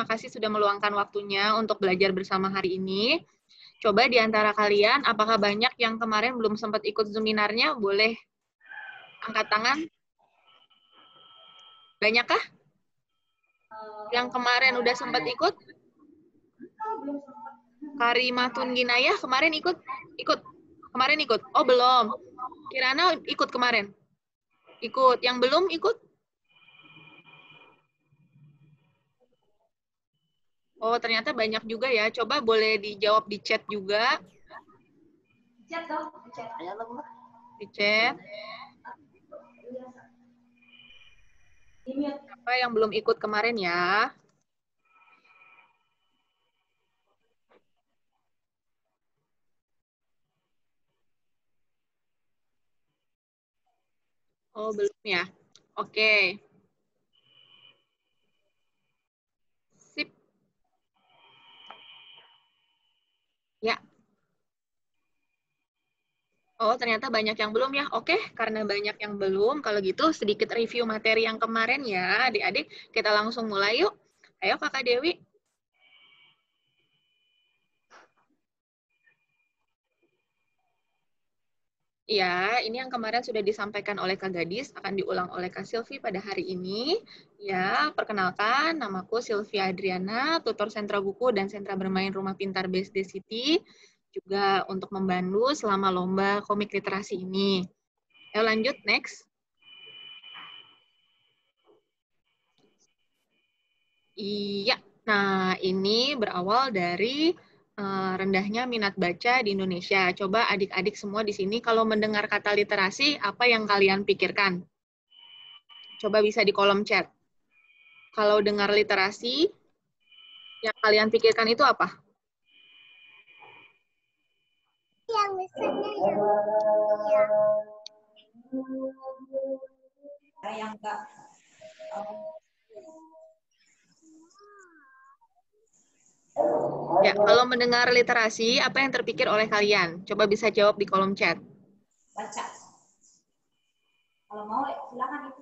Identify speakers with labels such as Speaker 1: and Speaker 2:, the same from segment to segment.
Speaker 1: terima kasih sudah meluangkan waktunya untuk belajar bersama hari ini. Coba di antara kalian, apakah banyak yang kemarin belum sempat ikut seminarnya? Boleh angkat tangan? Banyakkah? Yang kemarin udah sempat ikut? Karimatun Ginayah kemarin ikut? Ikut? Kemarin ikut? Oh, belum. Kirana ikut kemarin? Ikut. Yang belum ikut? Oh, ternyata banyak juga ya. Coba boleh dijawab di chat juga.
Speaker 2: Chat dong, chat.
Speaker 1: Di chat. Siapa yang belum ikut kemarin ya? Oh, belum ya? Oke. Sip. Ya. Oh, ternyata banyak yang belum ya. Oke, karena banyak yang belum, kalau gitu sedikit review materi yang kemarin ya, adik-adik. Kita langsung mulai yuk. Ayo, Kakak Dewi. Ya, ini yang kemarin sudah disampaikan oleh Kak Gadis, akan diulang oleh Kak Silvi pada hari ini. Ya, perkenalkan, namaku Sylvia Adriana, tutor sentra buku dan sentra bermain Rumah Pintar BSD City, juga untuk membantu selama lomba komik literasi ini. Ayo lanjut, next. Iya, nah ini berawal dari rendahnya minat baca di Indonesia. Coba adik-adik semua di sini kalau mendengar kata literasi, apa yang kalian pikirkan? Coba bisa di kolom chat. Kalau dengar literasi, yang kalian pikirkan itu apa?
Speaker 2: Yang misalnya ya. Yang enggak.
Speaker 1: Ya, kalau mendengar literasi, apa yang terpikir oleh kalian? Coba bisa jawab di kolom chat.
Speaker 2: Baca. Kalau mau silakan itu.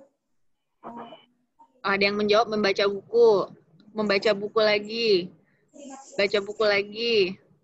Speaker 1: Ada yang menjawab membaca buku lagi, baca buku lagi.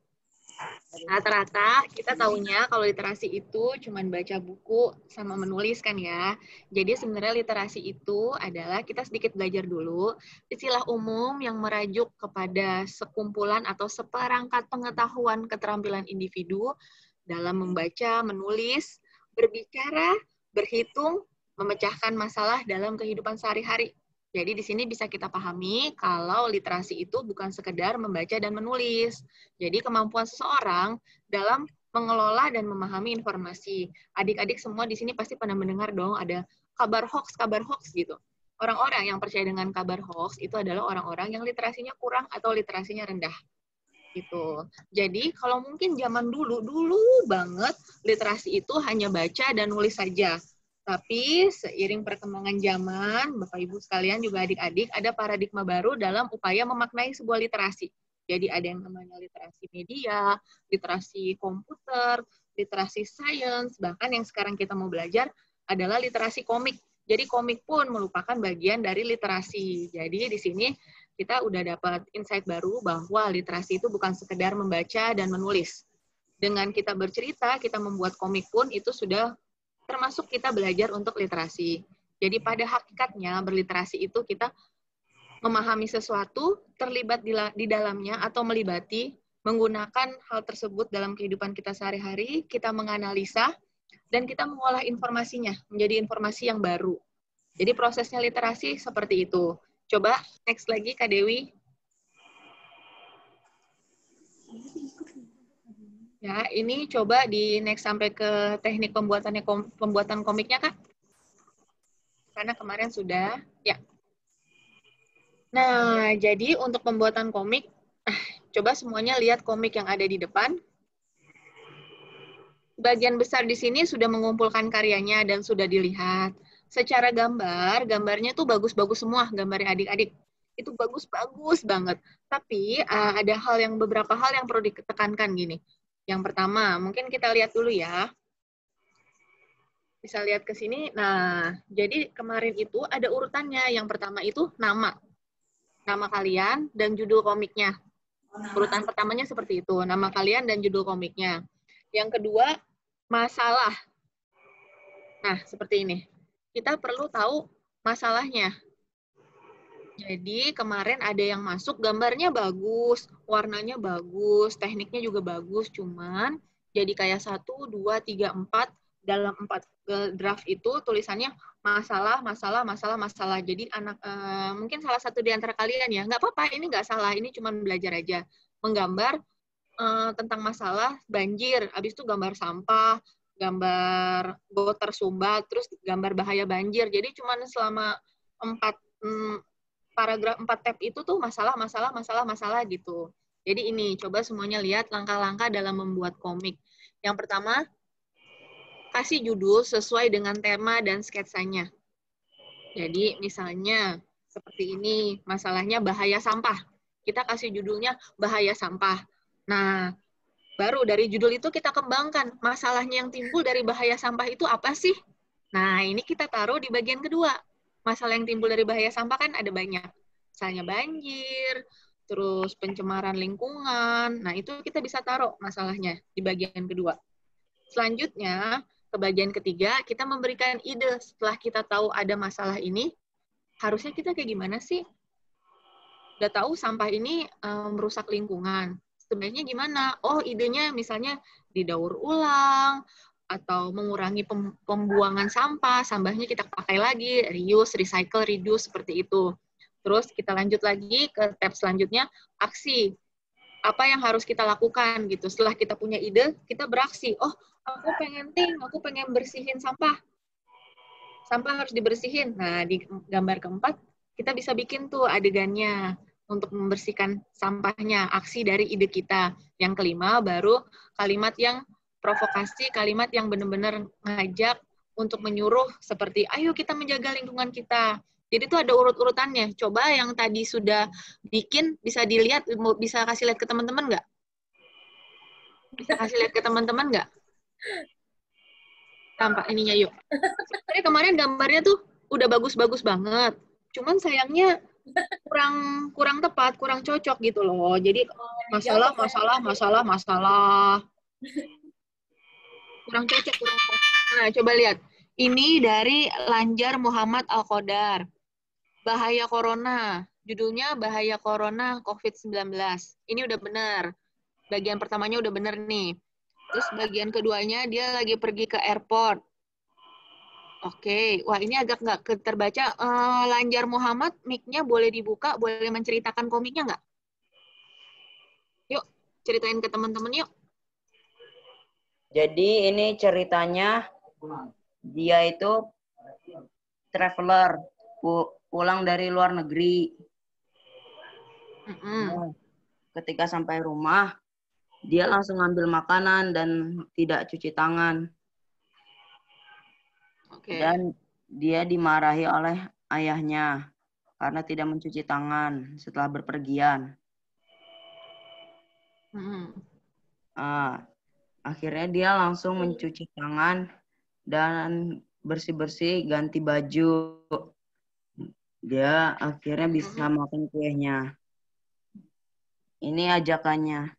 Speaker 1: Rata-rata kita taunya kalau literasi itu cuma baca buku sama menulis kan ya. Jadi sebenarnya literasi itu adalah kita sedikit belajar dulu istilah umum yang merajuk kepada sekumpulan atau seperangkat pengetahuan keterampilan individu dalam membaca, menulis, berbicara, berhitung, memecahkan masalah dalam kehidupan sehari-hari. Jadi di sini bisa kita pahami kalau literasi itu bukan sekedar membaca dan menulis. Jadi kemampuan seseorang dalam mengelola dan memahami informasi. Adik-adik semua di sini pasti pernah mendengar dong ada kabar hoax gitu. Orang-orang yang percaya dengan kabar hoax itu adalah orang-orang yang literasinya kurang atau literasinya rendah. Gitu. Jadi kalau mungkin zaman dulu banget literasi itu hanya baca dan nulis saja. Tapi seiring perkembangan zaman, Bapak Ibu sekalian juga adik-adik, ada paradigma baru dalam upaya memaknai sebuah literasi. Jadi ada yang namanya literasi media, literasi komputer, literasi sains, bahkan yang sekarang kita mau belajar adalah literasi komik. Jadi komik pun merupakan bagian dari literasi. Jadi di sini kita udah dapat insight baru bahwa literasi itu bukan sekedar membaca dan menulis. Dengan kita bercerita, kita membuat komik pun itu sudah termasuk kita belajar untuk literasi. Jadi pada hakikatnya berliterasi itu kita memahami sesuatu, terlibat di dalamnya atau melibati, menggunakan hal tersebut dalam kehidupan kita sehari-hari, kita menganalisa, dan kita mengolah informasinya menjadi informasi yang baru. Jadi prosesnya literasi seperti itu. Coba next lagi Kak Dewi. Ya, ini coba di next sampai ke teknik pembuatan komiknya, Kak. Karena kemarin sudah, ya. Nah, jadi untuk pembuatan komik, coba semuanya lihat komik yang ada di depan. Bagian besar di sini sudah mengumpulkan karyanya dan sudah dilihat. Secara gambar, gambarnya tuh bagus-bagus semua, gambarnya adik-adik. Itu bagus-bagus banget. Tapi ada beberapa hal yang perlu ditekankan gini. Yang pertama, mungkin kita lihat dulu ya. Bisa lihat ke sini. Nah, jadi kemarin itu ada urutannya. Yang pertama itu nama. nama kalian dan judul komiknya. Urutan pertamanya seperti itu, nama kalian dan judul komiknya. Yang kedua, masalah. Nah, seperti ini. Kita perlu tahu masalahnya. Jadi kemarin ada yang masuk, gambarnya bagus, warnanya bagus, tekniknya juga bagus, cuman jadi kayak 1, 2, 3, 4, dalam 4 draft itu tulisannya masalah, masalah, masalah, masalah. Jadi mungkin salah satu di antara kalian ya, nggak apa-apa, ini nggak salah, ini cuma belajar aja. Menggambar tentang masalah banjir, habis itu gambar sampah, gambar got tersumbat, terus gambar bahaya banjir. Jadi cuma selama 4 paragraf 4 tab itu tuh masalah, masalah, masalah, masalah gitu. Jadi ini, coba semuanya lihat langkah-langkah dalam membuat komik. Yang pertama, kasih judul sesuai dengan tema dan sketsanya. Jadi misalnya seperti ini, masalahnya bahaya sampah. Kita kasih judulnya bahaya sampah. Nah, baru dari judul itu kita kembangkan masalahnya yang timbul dari bahaya sampah itu apa sih? Nah, ini kita taruh di bagian kedua. Masalah yang timbul dari bahaya sampah kan ada banyak. Misalnya banjir, terus pencemaran lingkungan. Nah, itu kita bisa taruh masalahnya di bagian kedua. Selanjutnya, ke bagian ketiga, kita memberikan ide setelah kita tahu ada masalah ini, harusnya kita kayak gimana sih? Udah tahu sampah ini merusak lingkungan. Sebenarnya gimana? Oh, idenya misalnya didaur ulang, atau mengurangi pembuangan sampah, sampahnya kita pakai lagi, reuse, recycle, reduce, seperti itu. Terus kita lanjut lagi ke tab selanjutnya, aksi. Apa yang harus kita lakukan gitu. Setelah kita punya ide, kita beraksi. Oh, aku pengen bersihin sampah. Sampah harus dibersihin. Nah, di gambar keempat, kita bisa bikin tuh adegannya untuk membersihkan sampahnya, aksi dari ide kita. Yang kelima, baru kalimat yang provokasi, kalimat yang benar-benar ngajak untuk menyuruh seperti, ayo kita menjaga lingkungan kita. Jadi itu ada urut-urutannya. Coba yang tadi sudah bikin, bisa dilihat, bisa kasih lihat ke teman-teman nggak? Bisa kasih lihat ke teman-teman nggak? Tampak ininya yuk. Sebenarnya kemarin gambarnya tuh udah bagus-bagus banget. Cuman sayangnya kurang tepat, kurang cocok gitu loh. Jadi masalah. Kurang cocok. Nah, coba lihat. Ini dari Lanjar Muhammad Al-Qodar. Bahaya Corona. Judulnya Bahaya Corona COVID-19. Ini udah benar. Bagian pertamanya udah benar nih. Terus bagian keduanya dia lagi pergi ke airport. Oke, wah ini agak nggak terbaca. Lanjar Muhammad, mic-nya boleh dibuka, boleh menceritakan komiknya nggak? Yuk, ceritain ke teman-teman yuk.
Speaker 3: Jadi ini ceritanya dia itu traveler, pulang dari luar negeri. Nah, ketika sampai rumah, dia langsung ngambil makanan dan tidak cuci tangan. Dan dia dimarahi oleh ayahnya karena tidak mencuci tangan setelah berpergian. Akhirnya dia langsung mencuci tangan dan bersih-bersih, ganti baju. Dia akhirnya bisa makan kuenya. Ini ajakannya.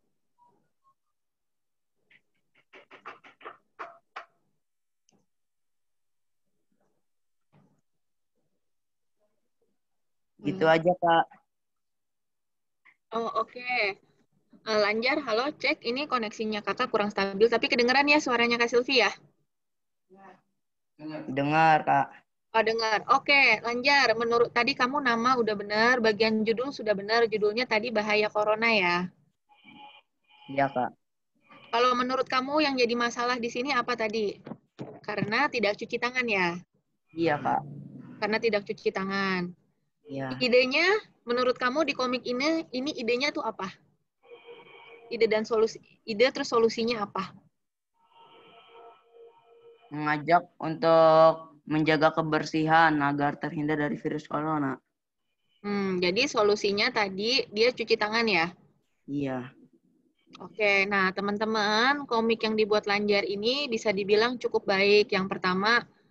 Speaker 3: Gitu aja, Kak.
Speaker 1: Oh, oke. Lanjar, halo, cek. Ini koneksinya kakak kurang stabil, tapi kedengeran ya suaranya Kak Silvi ya?
Speaker 3: Dengar, Kak.
Speaker 1: Oh, dengar. Oke, Lanjar. Menurut tadi kamu nama udah benar, bagian judul sudah benar. Judulnya tadi Bahaya Corona ya?
Speaker 3: Iya, Kak.
Speaker 1: Kalau menurut kamu yang jadi masalah di sini apa tadi? Karena tidak cuci tangan ya?
Speaker 3: Iya, Kak.
Speaker 1: Karena tidak cuci tangan.
Speaker 3: Iya.
Speaker 1: Idenya, menurut kamu di komik ini idenya tuh apa? Ide dan solusi, ide terus solusinya apa?
Speaker 3: Mengajak untuk menjaga kebersihan agar terhindar dari virus corona.
Speaker 1: Jadi solusinya tadi dia cuci tangan ya?
Speaker 3: Iya.
Speaker 1: Oke, nah teman-teman, komik yang dibuat Lanjar ini bisa dibilang cukup baik. Yang pertama,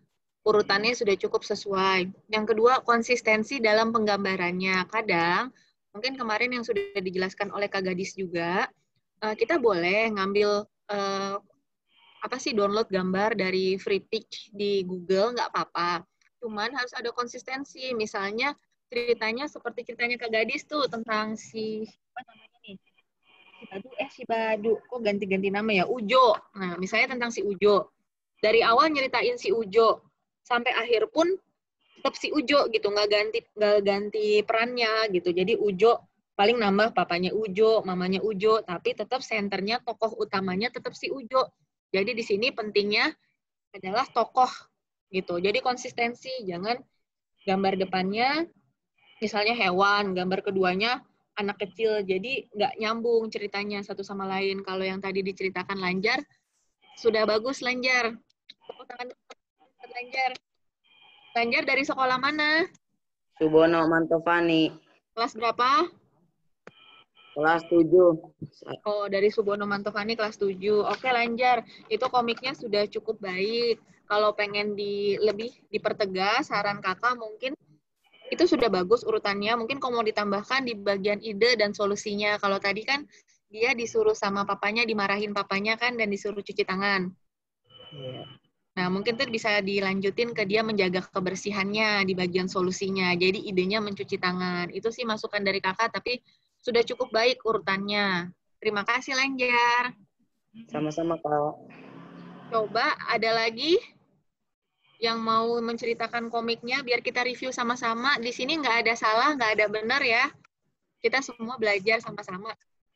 Speaker 1: urutannya sudah cukup sesuai. Yang kedua, konsistensi dalam penggambarannya. Kadang, mungkin kemarin yang sudah dijelaskan oleh Kak Gadis juga, kita boleh ngambil download gambar dari free pic di Google, nggak apa-apa. Cuman harus ada konsistensi. Misalnya, ceritanya seperti ceritanya Kak Gadis tuh, tentang apa namanya nih? Si Badu. Kok ganti-ganti nama ya? Ujo. Nah, misalnya tentang si Ujo. Dari awal nyeritain si Ujo, sampai akhir pun tetap si Ujo gitu, nggak ganti perannya gitu. Jadi Ujo paling nambah papanya Ujo, mamanya Ujo, tapi tetap senternya tokoh utamanya tetap si Ujo. Jadi di sini pentingnya adalah tokoh gitu. Jadi konsistensi, jangan gambar depannya misalnya hewan, gambar keduanya anak kecil. Jadi nggak nyambung ceritanya satu sama lain. Kalau yang tadi diceritakan Lanjar, sudah bagus Lanjar. Tepuk tangan Lanjar. Lanjar dari sekolah mana?
Speaker 3: Subono Mantovani.
Speaker 1: Kelas berapa?
Speaker 3: Kelas 7.
Speaker 1: Oh, dari Subono Mantovani kelas 7. Oke, Lanjar. Itu komiknya sudah cukup baik. Kalau pengen lebih dipertegas, saran kakak mungkin itu sudah bagus urutannya. Mungkin kalau mau ditambahkan di bagian ide dan solusinya. Kalau tadi kan dia disuruh sama papanya, dimarahin papanya kan, dan disuruh cuci tangan.
Speaker 3: Iya.
Speaker 1: Nah, mungkin tuh bisa dilanjutin ke dia menjaga kebersihannya di bagian solusinya. Jadi idenya mencuci tangan. Itu sih masukan dari kakak, tapi sudah cukup baik urutannya. Terima kasih, Lanjar.
Speaker 3: Sama-sama, Kak.
Speaker 1: Coba ada lagi yang mau menceritakan komiknya, biar kita review sama-sama. Di sini nggak ada salah, nggak ada benar ya. Kita semua belajar sama-sama.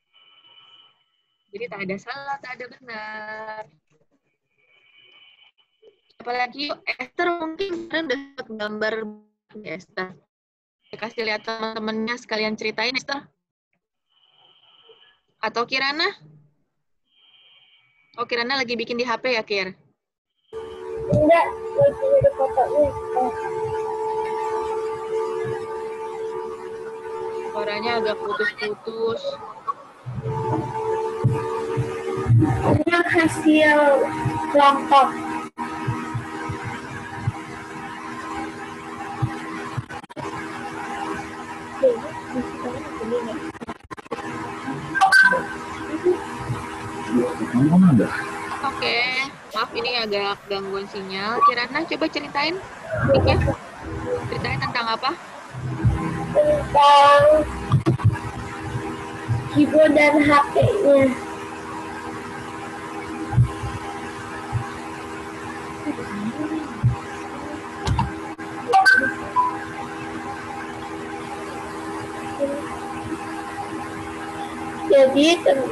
Speaker 1: Jadi tak ada salah, tak ada benar. Apalagi Esther mungkin kalian udah dapat gambar Esther. Kasih lihat teman-temannya sekalian ceritain Esther. Atau Kirana? Oh, Kirana lagi bikin di HP ya, Kir?
Speaker 2: Enggak, lagi ada fotonya.
Speaker 1: Suaranya agak putus-putus.
Speaker 2: Ini hasil kelompok.
Speaker 1: Oke, maaf ini agak gangguan sinyal. Kirana coba ceritain komiknya. Ceritain tentang apa?
Speaker 2: Tentang keyboard dan HP-nya. Jadi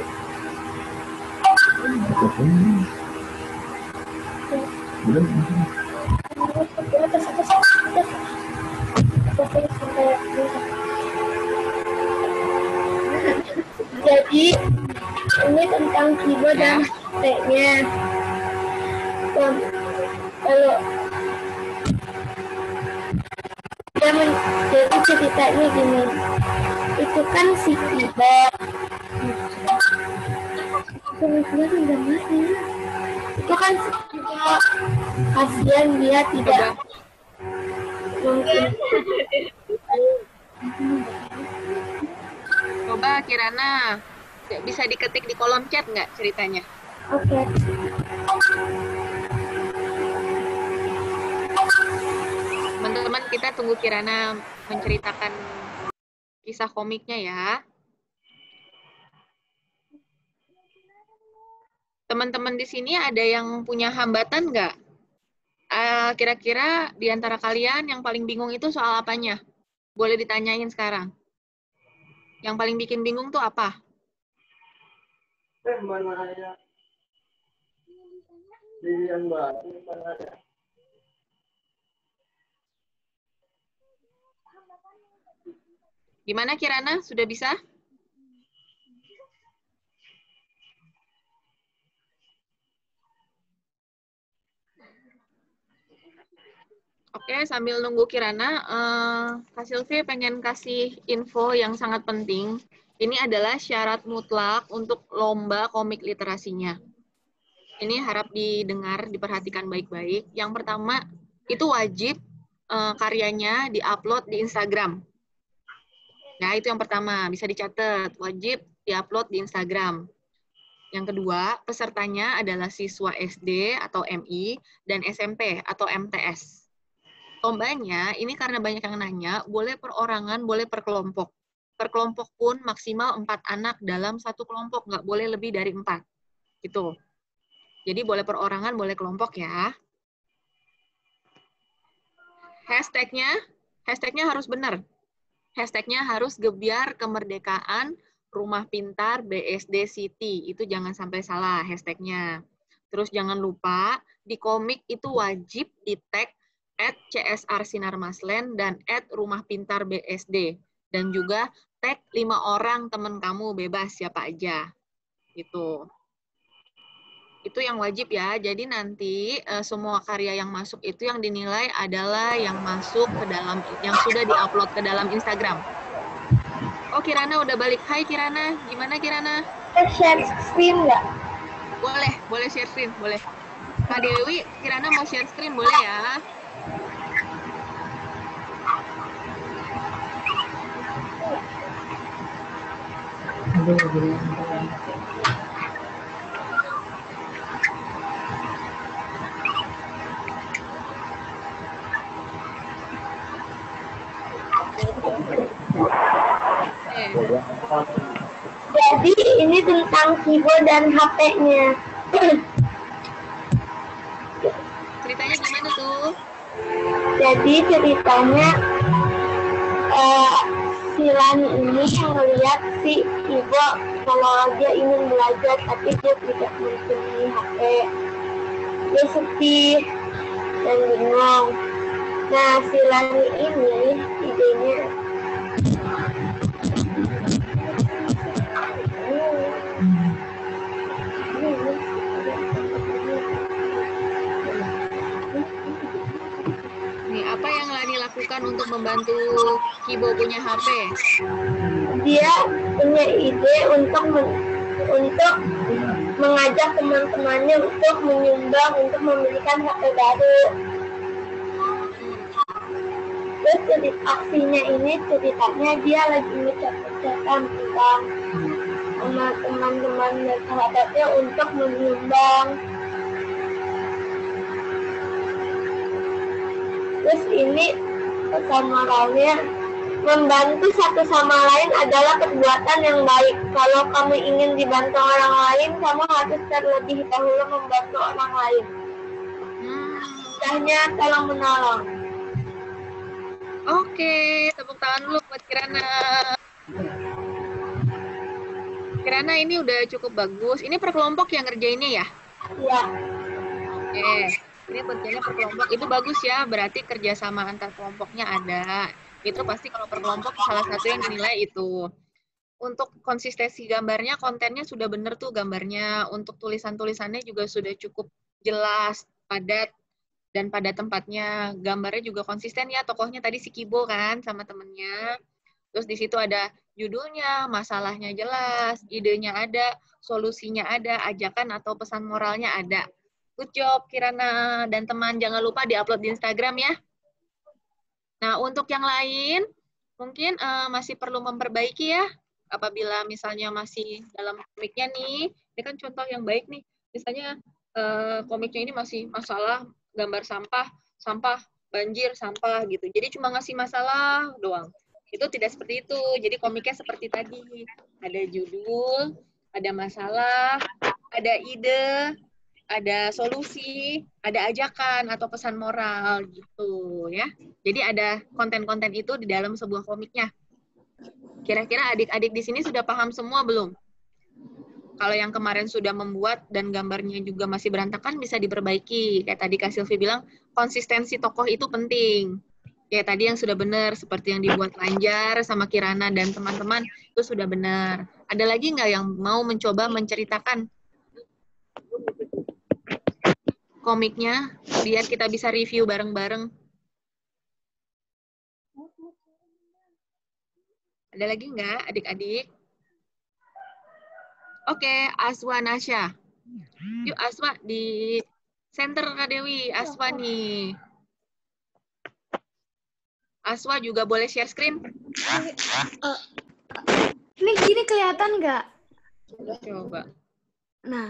Speaker 2: ini tentang keyboard dan HP-nya. Kalau jadi ceritanya gini, itu kan si keyboard. Kebetulan udah mati. Itu kan si keyboard. Kasihan dia tidak mungkin.
Speaker 1: Coba Kirana, bisa diketik di kolom chat nggak ceritanya?
Speaker 2: Oke.
Speaker 1: Teman-teman, kita tunggu Kirana menceritakan kisah komiknya ya. Teman-teman di sini ada yang punya hambatan nggak? Kira-kira di antara kalian yang paling bingung itu soal apanya? Boleh ditanyain sekarang. Yang paling bikin bingung tuh apa? Gimana Kirana? Sudah bisa? Oke, sambil nunggu Kirana, Kak Silvi pengen kasih info yang sangat penting. Ini adalah syarat mutlak untuk lomba komik literasinya. Ini harap didengar, diperhatikan baik-baik. Yang pertama, itu wajib karyanya diupload di Instagram. Nah, itu yang pertama, bisa dicatat, wajib diupload di Instagram. Yang kedua, pesertanya adalah siswa SD atau MI dan SMP atau MTS. Lombanya, ini karena banyak yang nanya, boleh perorangan, boleh per kelompok. Per kelompok pun maksimal 4 anak dalam satu kelompok, nggak boleh lebih dari 4. Gitu. Jadi boleh perorangan, boleh kelompok ya. Hashtagnya harus benar. Hashtagnya harus Gebiar Kemerdekaan Rumah Pintar BSD City. Itu jangan sampai salah hashtagnya. Terus jangan lupa, di komik itu wajib di-tag @CSR-Sinar-Maslen dan @Rumah-Pintar-BSD. Dan juga tag 5 orang teman kamu, bebas siapa aja. Gitu. Itu yang wajib ya. Jadi nanti semua karya yang masuk itu yang dinilai adalah yang masuk ke dalam, yang sudah diupload ke dalam Instagram. Oh, Kirana udah balik. Hai Kirana, gimana Kirana?
Speaker 2: Share screen nggak?
Speaker 1: Boleh share screen, boleh. Kak Dewi, Kirana mau share screen, boleh ya?
Speaker 2: Jadi ini tentang keyboard dan HP-nya.
Speaker 1: Ceritanya gimana tuh?
Speaker 2: Jadi ceritanya si Lani ini yang melihat si Ibu kalau dia ingin belajar tapi dia tidak mempunyai HP. Dia sedih dan bingung. Nah, si Lani ini idenya
Speaker 1: Apa yang Lani lakukan untuk membantu Kibo punya HP?
Speaker 2: Dia punya ide untuk mengajak teman-temannya untuk menyumbang untuk membelikan HP baru. Terus aksinya ini ceritanya dia lagi mengucapkan tentang sama teman-teman dan sahabatnya untuk menyumbang. Terus ini pesan moralnya, membantu satu sama lain adalah perbuatan yang baik. Kalau kamu ingin dibantu orang lain, kamu harus terlebih dahulu membantu orang lain. Istilahnya tolong menolong.
Speaker 1: Oke, tepuk tangan dulu buat Kirana. Kirana ini udah cukup bagus. Ini per kelompok yang ngerjainnya ya?
Speaker 2: Iya.
Speaker 1: Oke. Ini kerjanya per kelompok, itu bagus ya, berarti kerjasama antar kelompoknya ada. Itu pasti kalau per kelompok salah satu yang dinilai itu. Untuk konsistensi gambarnya, kontennya sudah benar tuh gambarnya. Untuk tulisan-tulisannya juga sudah cukup jelas, padat, dan pada tempatnya. Gambarnya juga konsisten ya, tokohnya tadi si Kibo kan sama temennya. Terus di situ ada judulnya, masalahnya jelas, idenya ada, solusinya ada, ajakan atau pesan moralnya ada. Good job, Kirana dan teman. Jangan lupa di-upload di Instagram ya. Nah, untuk yang lain, mungkin masih perlu memperbaiki ya. Apabila misalnya masih dalam komiknya nih, ini kan contoh yang baik nih. Misalnya komiknya ini masih masalah gambar sampah, banjir, sampah gitu. Jadi cuma ngasih masalah doang. Itu tidak seperti itu. Jadi komiknya seperti tadi. Ada judul, ada masalah, ada ide, ada solusi, ada ajakan atau pesan moral gitu ya. Jadi ada konten-konten itu di dalam sebuah komiknya. Kira-kira adik-adik di sini sudah paham semua belum? Kalau yang kemarin sudah membuat dan gambarnya juga masih berantakan bisa diperbaiki. Kayak tadi Kak Silvi bilang, konsistensi tokoh itu penting. Kayak tadi yang sudah benar, seperti yang dibuat Lanjar sama Kirana dan teman-teman, itu sudah benar. Ada lagi nggak yang mau mencoba menceritakan komiknya, biar kita bisa review bareng-bareng? Ada lagi nggak, adik-adik? Oke, Aswa Nasya. Yuk Aswa, di center Kak Dewi, Aswa nih. Aswa juga boleh share screen.
Speaker 4: Ini gini kelihatan nggak?
Speaker 1: Coba.
Speaker 4: Nah,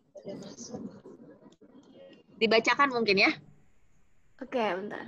Speaker 1: Dibacakan mungkin ya.
Speaker 4: oke, bentar.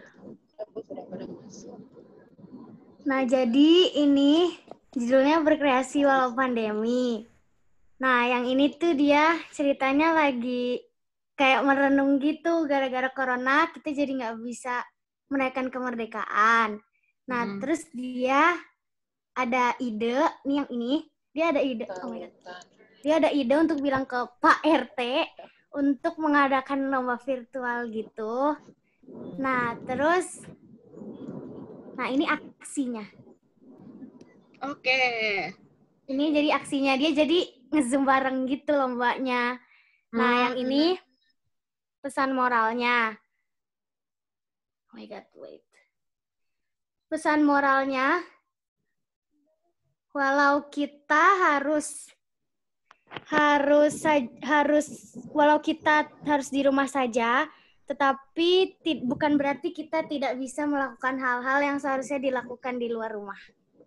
Speaker 4: Nah, jadi ini judulnya Berkreasi Walau Pandemi. Nah, yang ini tuh dia ceritanya lagi kayak merenung gitu. Gara-gara corona, kita jadi nggak bisa merayakan kemerdekaan. Nah, terus dia ada ide, nih yang ini, dia ada ide, oh my God. Dia ada ide untuk bilang ke Pak RT untuk mengadakan lomba virtual gitu. Nah, terus, nah ini aksinya.
Speaker 1: Oke.
Speaker 4: Ini jadi aksinya, dia jadi nge-zoom bareng gitu lombanya. Nah, yang ini pesan moralnya. Oh my God, wait. Pesan moralnya, walau kita walau kita harus di rumah saja, tetapi bukan berarti kita tidak bisa melakukan hal-hal yang seharusnya dilakukan di luar rumah.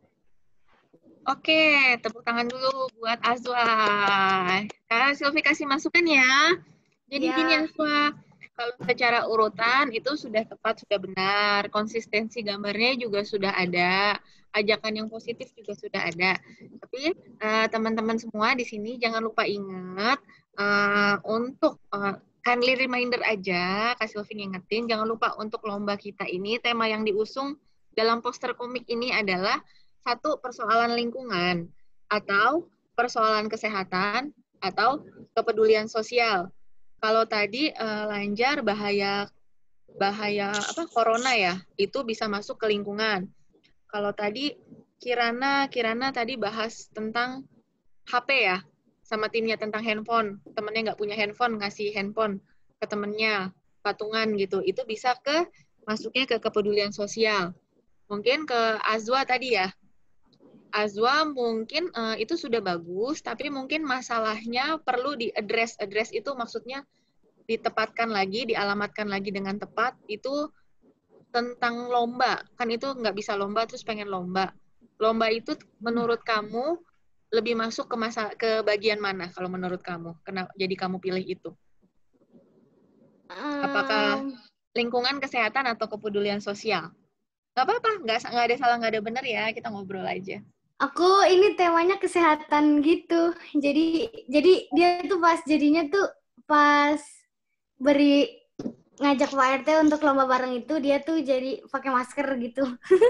Speaker 1: Oke, tepuk tangan dulu buat Azwa. Kak Silvi kasih masukan ya. Jadi gini Azwa, kalau secara urutan itu sudah tepat, sudah benar. Konsistensi gambarnya juga sudah ada. Ajakan yang positif juga sudah ada. Tapi teman-teman semua di sini jangan lupa ingat untuk kindly reminder aja, Kak Silvi ngingetin, jangan lupa untuk lomba kita ini, tema yang diusung dalam poster komik ini adalah satu, persoalan lingkungan, atau persoalan kesehatan, atau kepedulian sosial. Kalau tadi Lanjar bahaya corona ya, itu bisa masuk ke lingkungan. Kalau tadi Kirana tadi bahas tentang HP ya, sama timnya tentang handphone. Temennya nggak punya handphone, ngasih handphone ke temennya, patungan gitu. Itu bisa masuknya ke kepedulian sosial. Mungkin ke Azwa tadi ya, Azwa mungkin itu sudah bagus, tapi mungkin masalahnya perlu di-address. Address itu maksudnya ditepatkan lagi, dialamatkan lagi dengan tepat. Itu tentang lomba. Kan itu nggak bisa lomba terus pengen lomba. Lomba itu menurut kamu lebih masuk ke bagian mana kalau menurut kamu? Jadi kamu pilih itu? Apakah lingkungan, kesehatan, atau kepedulian sosial? Nggak apa-apa, nggak ada salah, nggak ada benar ya. Kita ngobrol aja.
Speaker 4: Aku ini temanya kesehatan gitu. Jadi dia tuh jadinya tuh pas ngajak Pak RT untuk lomba bareng itu, dia tuh jadi pakai masker gitu.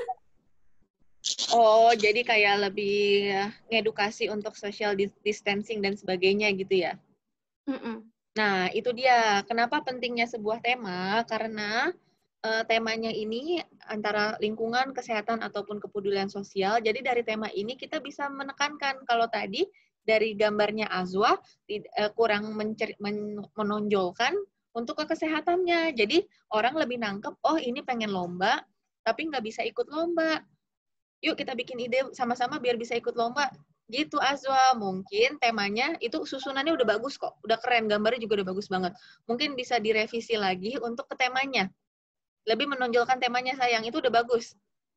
Speaker 1: Oh, jadi kayak lebih ngedukasi untuk social distancing dan sebagainya gitu ya? Nah, itu dia. Kenapa pentingnya sebuah tema? Karena temanya ini antara lingkungan, kesehatan, ataupun kepedulian sosial. Jadi dari tema ini kita bisa menekankan kalau tadi dari gambarnya Azwa kurang menonjolkan untuk kesehatannya. Jadi orang lebih nangkep, oh ini pengen lomba, tapi nggak bisa ikut lomba. Yuk kita bikin ide sama-sama biar bisa ikut lomba. Gitu Azwa, mungkin temanya itu susunannya udah bagus kok, udah keren, gambarnya juga udah bagus banget. Mungkin bisa direvisi lagi untuk ke temanya. Lebih menonjolkan temanya sayang, itu udah bagus.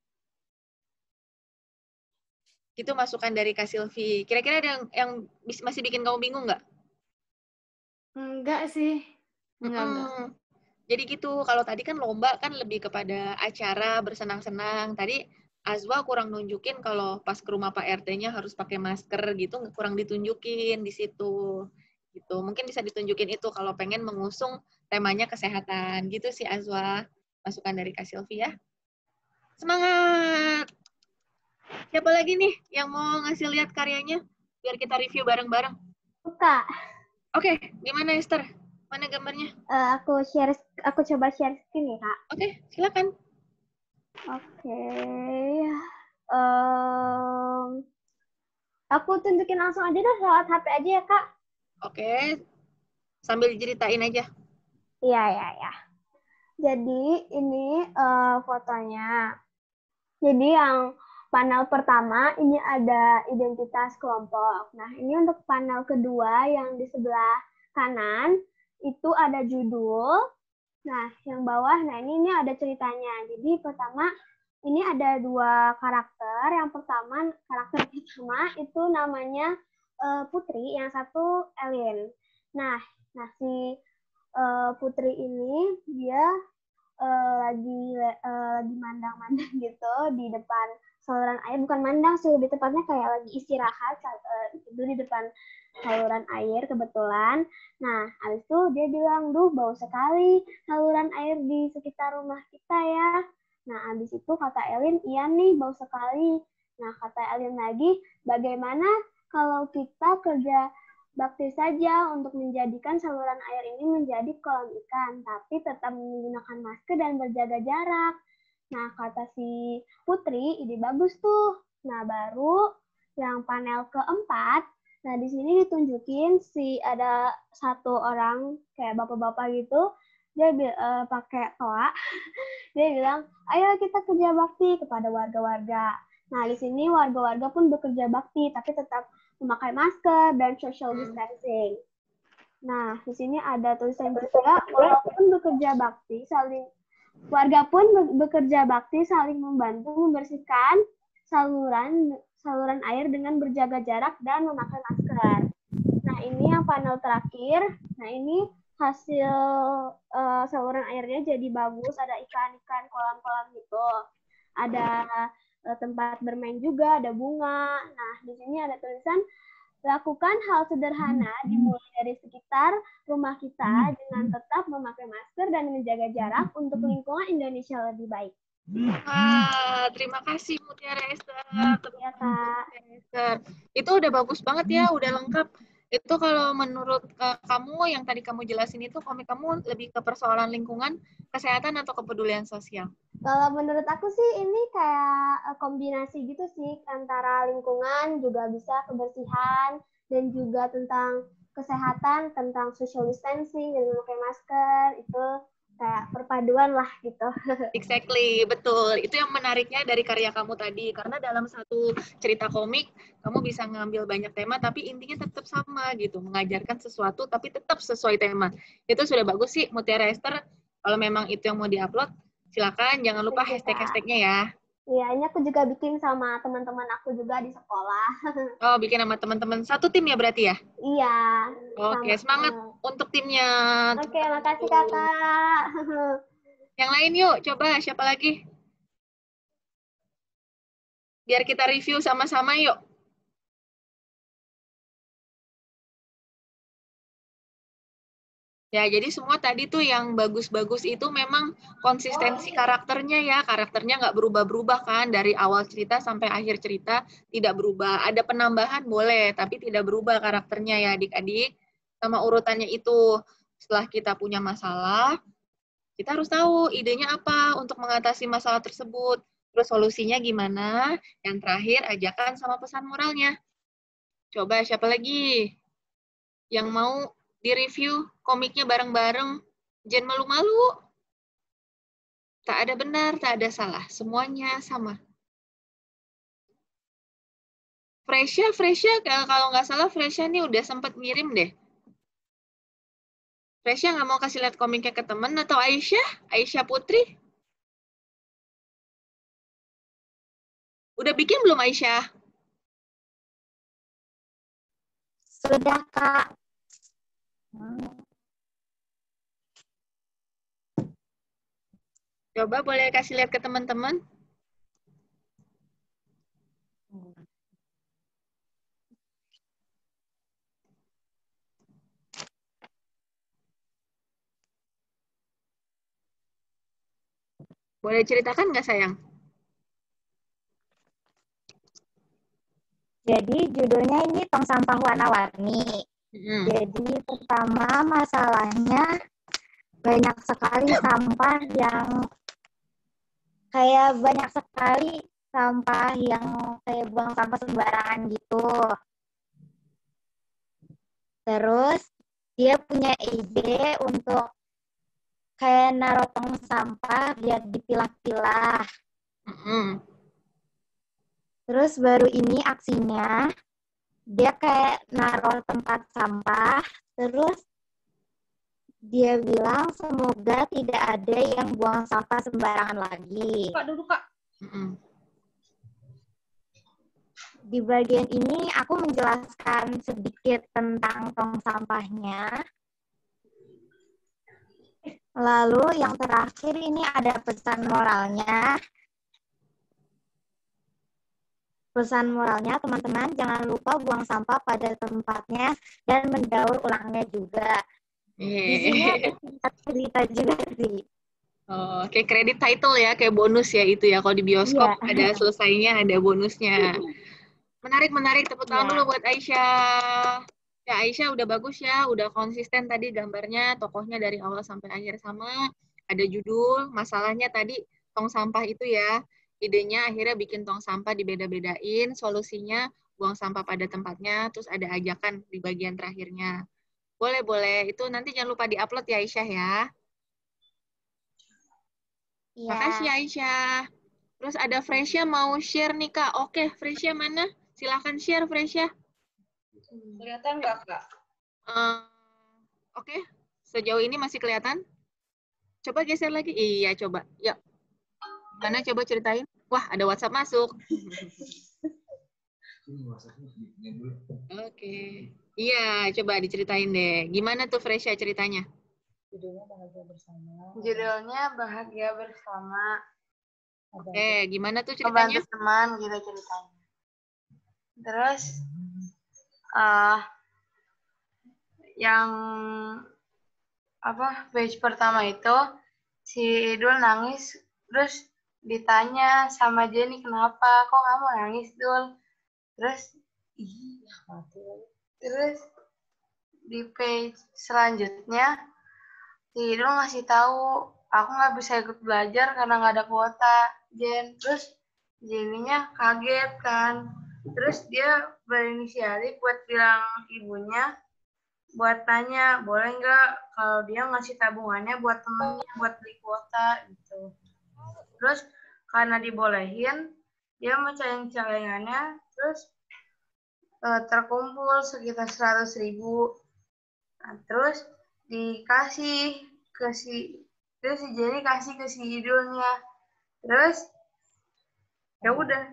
Speaker 1: Itu masukan dari Kak Silvi. Kira-kira ada yang masih bikin kamu bingung nggak?
Speaker 4: Enggak sih. Enggak.
Speaker 1: Jadi gitu, kalau tadi kan lomba kan lebih kepada acara bersenang-senang. Tadi Azwa kurang nunjukin kalau pas ke rumah Pak RT-nya harus pakai masker gitu, kurang ditunjukin di situ. Gitu. Mungkin bisa ditunjukin itu kalau pengen mengusung temanya kesehatan. Gitu sih Azwa. Masukan dari Kak Silvi ya. Semangat! Siapa lagi nih yang mau ngasih lihat karyanya? Biar kita review bareng-bareng.
Speaker 4: Kak.
Speaker 1: Oke, gimana Esther? Mana gambarnya?
Speaker 2: Aku coba share screen ya, Kak.
Speaker 1: Oke, silakan.
Speaker 2: Oke. Aku tunjukin langsung aja dah lewat HP aja ya, Kak.
Speaker 1: Oke. Sambil diceritain aja.
Speaker 2: Iya. Jadi ini fotonya. Jadi yang panel pertama ini ada identitas kelompok. Nah, ini untuk panel kedua yang di sebelah kanan itu ada judul. Nah, yang bawah, nah ini ada ceritanya. Jadi pertama ini ada dua karakter. Yang pertama, karakter pertama itu namanya Putri, yang satu Elin. Nah si Putri ini dia lagi mandang-mandang gitu di depan saluran air, bukan mandang sih, lebih tepatnya kayak lagi istirahat itu di depan saluran air kebetulan. Nah, habis itu dia bilang, "Duh, bau sekali saluran air di sekitar rumah kita ya." Nah, habis itu kata Elin, "Iya nih, bau sekali." Nah, kata Elin lagi, "Bagaimana kalau kita kerja bakti saja untuk menjadikan saluran air ini menjadi kolam ikan, tapi tetap menggunakan masker dan berjaga jarak." Nah, kata si Putri, ide bagus tuh. Nah, baru yang panel keempat, nah di sini ditunjukin ada satu orang kayak bapak-bapak gitu, dia pakai toa, dia bilang, "Ayo kita kerja bakti kepada warga-warga." Nah, di sini warga-warga pun bekerja bakti, tapi tetap memakai masker dan social distancing. Nah, di sini ada tulisan juga, walaupun bekerja bakti, warga pun bekerja bakti saling membantu membersihkan saluran air dengan berjaga jarak dan memakai masker. Nah, ini yang panel terakhir. Nah, ini hasil saluran airnya jadi bagus, ada ikan-ikan, kolam-kolam gitu. Ada tempat bermain juga, ada bunga. Nah, di sini ada tulisan, "Lakukan hal sederhana dimulai dari sekitar rumah kita dengan tetap memakai masker dan menjaga jarak untuk lingkungan Indonesia lebih baik."
Speaker 1: Wah, terima kasih Mutiara Esther.
Speaker 2: Ya, Kak.
Speaker 1: Esther. Itu udah bagus banget ya, udah lengkap. Itu kalau menurut kamu yang tadi kamu jelasin itu komik kamu lebih ke persoalan lingkungan, kesehatan, atau kepedulian sosial?
Speaker 2: Kalau menurut aku sih ini kayak kombinasi gitu sih, antara lingkungan juga bisa kebersihan dan juga tentang kesehatan, tentang social distancing dan memakai masker, itu kayak perpaduan lah gitu.
Speaker 1: Exactly, betul. Itu yang menariknya dari karya kamu tadi. Karena dalam satu cerita komik, kamu bisa ngambil banyak tema, tapi intinya tetap sama gitu. Mengajarkan sesuatu, tapi tetap sesuai tema. Itu sudah bagus sih, Mutiara Esther. Kalau memang itu yang mau diupload, silakan. Jangan lupa hashtag-hashtagnya ya.
Speaker 2: Iya, ini aku juga bikin sama teman-teman aku juga di sekolah.
Speaker 1: Oh, bikin sama teman-teman. Satu tim ya berarti ya?
Speaker 2: Iya.
Speaker 1: Oke, semangat untuk timnya.
Speaker 2: Oke, makasih Kakak.
Speaker 1: Yang lain yuk, coba siapa lagi? Biar kita review sama-sama yuk. Ya, jadi semua tadi tuh yang bagus-bagus itu memang konsistensi karakternya ya. Karakternya nggak berubah-berubah kan. Dari awal cerita sampai akhir cerita tidak berubah. Ada penambahan boleh, tapi tidak berubah karakternya ya adik-adik. Sama urutannya itu. Setelah kita punya masalah, kita harus tahu idenya apa untuk mengatasi masalah tersebut. Terus solusinya gimana? Yang terakhir, ajakan sama pesan moralnya. Coba siapa lagi yang mau di-review komiknya bareng-bareng? Jangan malu-malu. Tak ada benar, tak ada salah. Semuanya sama. Fresha, kalau nggak salah Fresha nih udah sempat ngirim deh. Fresha nggak mau kasih lihat komiknya ke temen, atau Aisyah Putri? Udah bikin belum Aisyah?
Speaker 5: Sudah, Kak.
Speaker 1: Coba boleh kasih lihat ke teman-teman? Boleh ceritakan nggak sayang?
Speaker 5: Jadi judulnya ini Tong Sampah Warna-Warni. Jadi pertama masalahnya banyak sekali sampah yang kayak buang sampah sembarangan gitu. Terus dia punya ide untuk kayak naruh tong sampah biar dipilah-pilah. Terus baru ini aksinya, dia kayak naruh tempat sampah, terus dia bilang semoga tidak ada yang buang sampah sembarangan lagi.
Speaker 6: Kak, duduk Kak.
Speaker 1: Mm-mm.
Speaker 5: Di bagian ini aku menjelaskan sedikit tentang tong sampahnya. Lalu yang terakhir ini ada pesan moralnya. Pesan moralnya, teman-teman, jangan lupa buang sampah pada tempatnya dan mendaur ulangnya juga. Di sini ada singkat cerita juga sih.
Speaker 1: Oh, kayak kredit title ya, kayak bonus ya itu ya. Kalau di bioskop
Speaker 5: Iya.
Speaker 1: ada selesainya, ada bonusnya. Menarik. Tepuk tangan
Speaker 5: Iya.
Speaker 1: dulu buat Aisyah. Ya, Aisyah udah bagus ya, udah konsisten tadi gambarnya, tokohnya dari awal sampai akhir sama. Ada judul, masalahnya tadi tong sampah itu ya. Idenya akhirnya bikin tong sampah dibeda-bedain, solusinya buang sampah pada tempatnya, terus ada ajakan di bagian terakhirnya. Boleh. Itu nanti jangan lupa di-upload ya Aisyah ya.
Speaker 5: Iya.
Speaker 1: Makasih Aisyah. Terus ada Fresya mau share nih Kak. Oke, Fresya mana? Silahkan share Fresya.
Speaker 6: Kelihatan nggak, Kak?
Speaker 1: Oke, sejauh ini masih kelihatan? Coba geser lagi. Iya, coba. Yuk. Gimana coba ceritain? Wah, ada WhatsApp masuk. Oke. Iya, coba diceritain deh. Gimana tuh Fresya ceritanya?
Speaker 6: Judulnya Bahagia Bersama.
Speaker 7: Judulnya Bahagia Bersama.
Speaker 1: Gimana tuh ceritanya?
Speaker 7: Membantu teman gitu ceritanya. Terus yang page pertama itu si Idul nangis, terus ditanya sama Jenny, kenapa kok kamu nangis, Dul? Terus di page selanjutnya si Idul ngasih tahu, aku nggak bisa ikut belajar karena nggak ada kuota, Jen. Terus Jenny-nya kaget kan. Terus dia berinisiatif buat bilang ibunya, buat tanya, boleh nggak kalau dia ngasih tabungannya buat temennya, buat beli kuota, gitu. Terus karena dibolehin, dia mecahin celengannya, terus terkumpul sekitar 100.000. Nah, terus dikasih ke terus si Jenny kasih ke si Idulnya. Terus ya udah.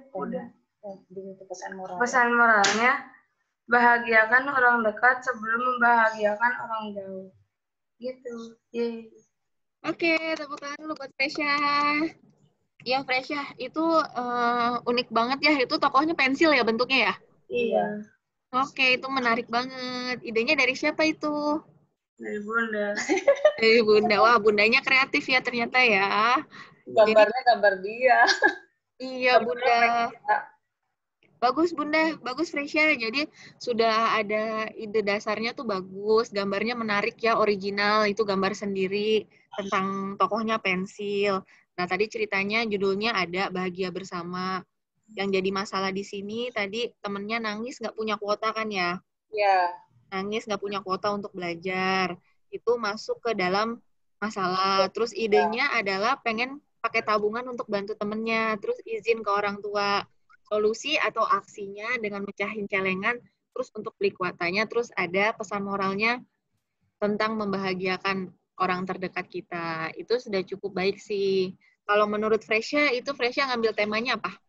Speaker 7: Pesan moralnya, bahagiakan orang dekat sebelum membahagiakan orang jauh. Gitu. Yeay.
Speaker 1: Oke, tepuk tangan dulu buat Fresya. Iya, Fresya. Itu unik banget ya. Itu tokohnya pensil ya bentuknya ya?
Speaker 7: Iya.
Speaker 1: Oke, itu menarik banget. Idenya dari siapa itu?
Speaker 7: Dari Bunda.
Speaker 1: Dari Bunda. Wah, Bundanya kreatif ya ternyata ya.
Speaker 6: Gambarnya gambar dia.
Speaker 1: Iya, Bunda. Bagus, Bunda. Bagus, Fresya. Jadi, sudah ada ide dasarnya tuh bagus. Gambarnya menarik ya, original. Itu gambar sendiri tentang tokohnya pensil. Nah, tadi ceritanya judulnya ada Bahagia Bersama. Yang jadi masalah di sini, tadi temennya nangis nggak punya kuota kan ya?
Speaker 6: Iya.
Speaker 1: Nangis nggak punya kuota untuk belajar. Itu masuk ke dalam masalah. Terus idenya adalah pengen pakai tabungan untuk bantu temennya. Terus izin ke orang tua. Solusi atau aksinya dengan mecahin celengan, terus untuk beli kuotanya, terus ada pesan moralnya tentang membahagiakan orang terdekat kita. Itu sudah cukup baik sih. Kalau menurut Fresya, itu Fresya ngambil temanya apa?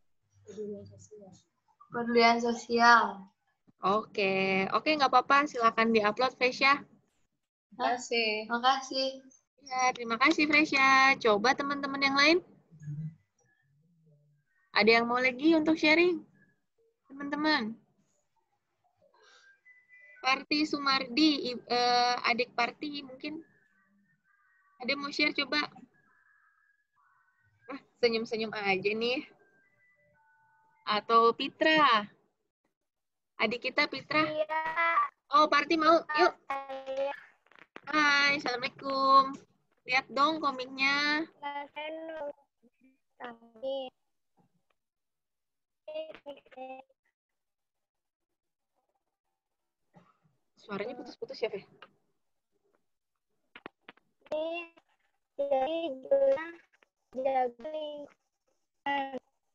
Speaker 7: Pedulian sosial.
Speaker 1: Oke, nggak apa-apa. Silakan di-upload, Fresya.
Speaker 7: Makasih.
Speaker 1: Ya, terima kasih, Fresya. Coba teman-teman yang lain. Ada yang mau lagi untuk sharing? Teman-teman. Parti Sumardi, adik Parti mungkin. Ada yang mau share coba? Senyum-senyum aja nih. Atau Pitra. Adik kita Pitra.
Speaker 4: Iya.
Speaker 1: Oh, Parti mau? Yuk. Hai, Assalamualaikum. Lihat dong komiknya. Suaranya putus-putus ya, Fe?
Speaker 4: Jadi jaga lingkungan.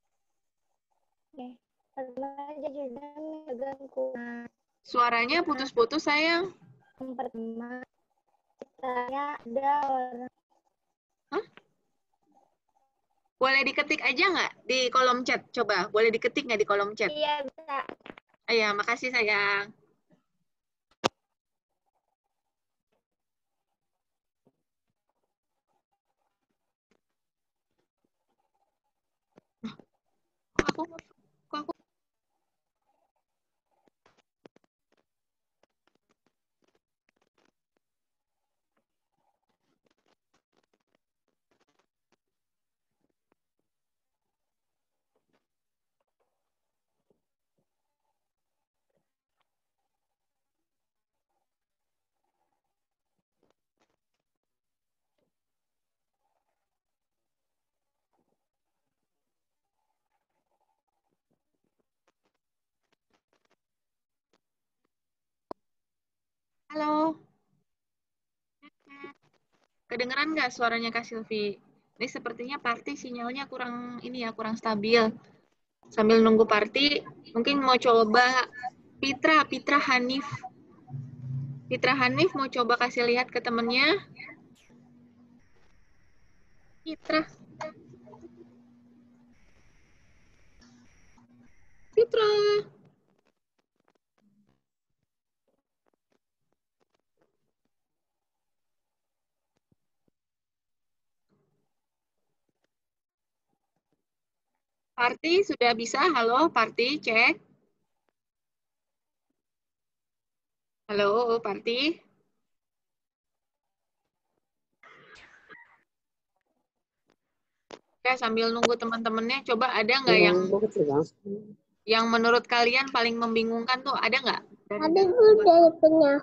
Speaker 4: Sama aja juga jaga lingkungan.
Speaker 1: Suaranya putus-putus, sayang.
Speaker 4: Yang pertama, saya ada orang.
Speaker 1: Hah? Boleh diketik aja nggak di kolom chat? Coba, boleh diketik nggak di kolom chat?
Speaker 5: Iya, bisa.
Speaker 1: Iya, makasih sayang. Kok aku halo. Kedengeran nggak suaranya Kak Silvi? Ini sepertinya Parti sinyalnya kurang ini ya, kurang stabil. Sambil nunggu Parti, mungkin mau coba Pitra Hanif. Pitra Hanif mau coba kasih lihat ke temennya. Pitra. Parti sudah bisa? Halo, Parti, cek. Halo, Parti. Oke, sambil nunggu teman-temannya, coba ada nggak yang menurut kalian paling membingungkan tuh, ada nggak?
Speaker 2: Ada udah punya.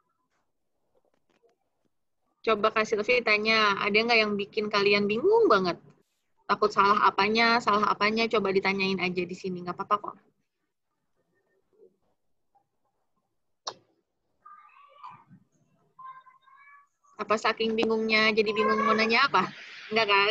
Speaker 1: Coba Kak Silvi tanya, ada nggak yang bikin kalian bingung banget? Takut salah apanya, coba ditanyain aja di sini, nggak apa-apa kok. Apa saking bingungnya jadi bingung mau nanya apa? Enggak kan?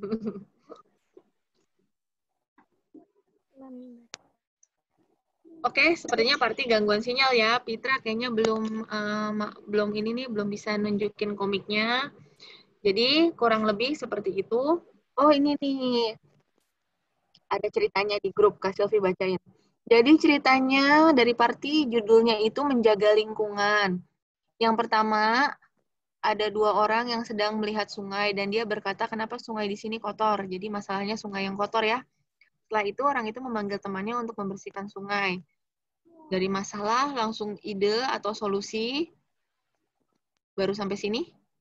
Speaker 1: Oke, sepertinya Parti gangguan sinyal ya. Pitra kayaknya belum ini nih, belum bisa nunjukin komiknya. Jadi kurang lebih seperti itu. Oh ini nih, ada ceritanya di grup, Kak Silvi bacain. Jadi ceritanya dari Parti, judulnya itu menjaga lingkungan. Yang pertama, ada 2 orang yang sedang melihat sungai dan dia berkata kenapa sungai di sini kotor. Jadi masalahnya sungai yang kotor ya. Setelah itu orang itu memanggil temannya untuk membersihkan sungai. Dari masalah langsung ide atau solusi. Baru sampai sini.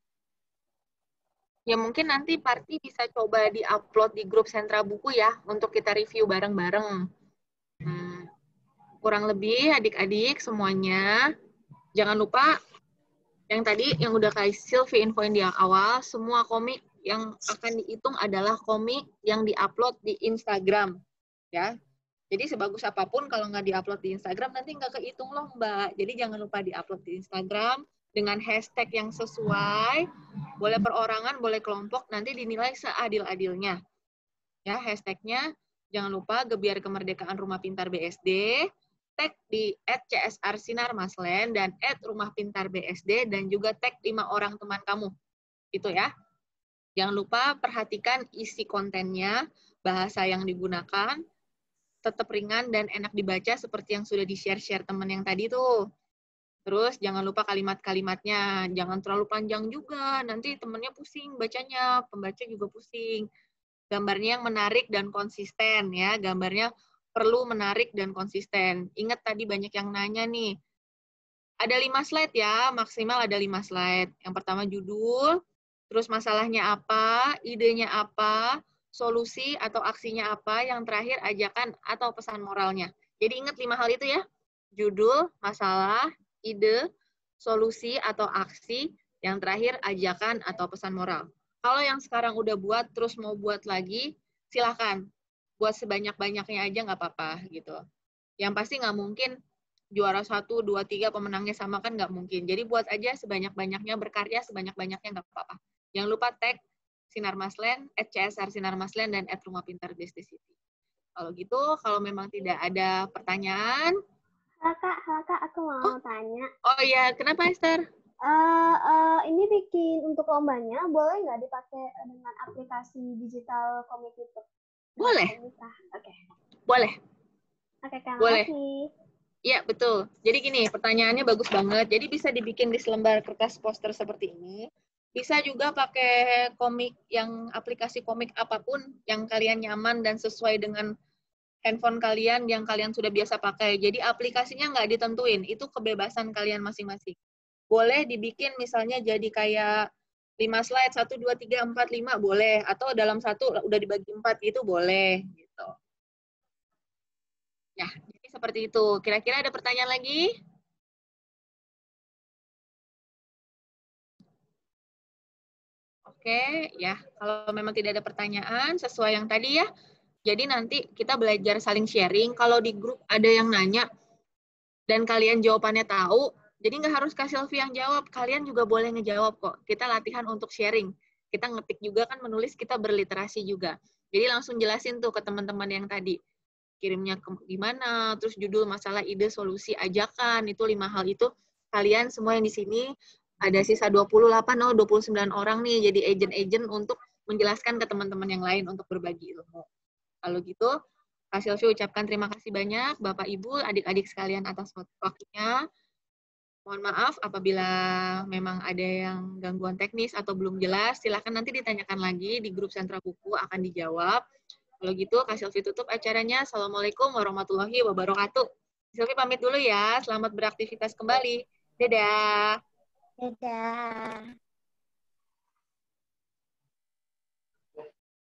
Speaker 1: Ya mungkin nanti Parti bisa coba di-upload di grup sentra buku ya untuk kita review bareng-bareng. Kurang lebih adik-adik semuanya jangan lupa yang tadi yang udah Kak Silvi infoin di awal, semua komik yang akan dihitung adalah komik yang diupload di Instagram. Ya. Jadi sebagus apapun kalau nggak diupload di Instagram nanti nggak kehitung loh Mbak. Jadi jangan lupa diupload di Instagram dengan hashtag yang sesuai, boleh perorangan, boleh kelompok, nanti dinilai seadil-adilnya. Ya, hashtagnya jangan lupa Gebiar Kemerdekaan Rumah Pintar BSD, tag di @csrsinarmaslen dan @rumahpintarbsd dan juga tag 5 orang teman kamu. Itu ya. Jangan lupa perhatikan isi kontennya, bahasa yang digunakan, tetap ringan dan enak dibaca seperti yang sudah di-share teman yang tadi tuh. Terus jangan lupa kalimat-kalimatnya, jangan terlalu panjang juga, nanti temennya pusing bacanya, pembaca juga pusing. Gambarnya yang menarik dan konsisten ya, gambarnya perlu menarik dan konsisten. Ingat tadi banyak yang nanya nih, ada 5 slide ya, maksimal ada 5 slide. Yang pertama judul, terus masalahnya apa, idenya apa, solusi atau aksinya apa, yang terakhir ajakan atau pesan moralnya. Jadi ingat 5 hal itu ya, judul, masalah, ide, solusi atau aksi, yang terakhir ajakan atau pesan moral. Kalau yang sekarang udah buat, terus mau buat lagi, silahkan. Buat sebanyak-banyaknya aja nggak apa-apa gitu. Yang pasti nggak mungkin juara 1, 2, 3 pemenangnya sama kan nggak mungkin. Jadi buat aja sebanyak-banyaknya, berkarya sebanyak-banyaknya nggak apa-apa. Jangan lupa tag Sinar Maslen, @csrsinarmaslen, dan @rumahpintar BSD City. Kalau gitu, kalau memang tidak ada pertanyaan.
Speaker 2: Halo kak, aku mau tanya.
Speaker 1: Oh iya, kenapa Esther?
Speaker 8: Ini bikin untuk lombanya boleh nggak dipakai dengan aplikasi digital komik itu?
Speaker 1: Boleh.
Speaker 8: Oke.
Speaker 1: Boleh.
Speaker 8: Oke, Kak.
Speaker 1: Boleh.
Speaker 8: Makasih.
Speaker 1: Iya, betul. Jadi gini, pertanyaannya bagus banget. Jadi bisa dibikin di selembar kertas poster seperti ini. Bisa juga pakai komik, yang aplikasi komik apapun yang kalian nyaman dan sesuai dengan handphone kalian yang kalian sudah biasa pakai. Jadi aplikasinya nggak ditentuin, itu kebebasan kalian masing-masing. Boleh dibikin misalnya jadi kayak 5 slide, 1, 2, 3, 4, 5, boleh. Atau dalam satu udah dibagi 4 gitu, boleh. Gitu. Ya, jadi seperti itu. Kira-kira ada pertanyaan lagi? Oke, ya. Kalau memang tidak ada pertanyaan, sesuai yang tadi ya. Jadi nanti kita belajar saling sharing. Kalau di grup ada yang nanya, dan kalian jawabannya tahu, jadi nggak harus Kak Selvi yang jawab. Kalian juga boleh ngejawab kok. Kita latihan untuk sharing. Kita ngetik juga kan, menulis, kita berliterasi juga. Jadi langsung jelasin tuh ke teman-teman yang tadi. Kirimnya gimana, terus judul, masalah, ide, solusi, ajakan, itu 5 hal itu. Kalian semua yang di sini, ada sisa 29 orang nih, jadi agent-agent untuk menjelaskan ke teman-teman yang lain untuk berbagi ilmu. Kalau gitu, Kak Silvi ucapkan terima kasih banyak, Bapak, Ibu, adik-adik sekalian atas waktunya. Mohon maaf apabila memang ada yang gangguan teknis atau belum jelas, silakan nanti ditanyakan lagi di grup sentra buku, akan dijawab. Kalau gitu, Kak Silvi tutup acaranya. Assalamualaikum warahmatullahi wabarakatuh. Silvi pamit dulu ya. Selamat beraktivitas kembali. Dadah.
Speaker 5: Dadah.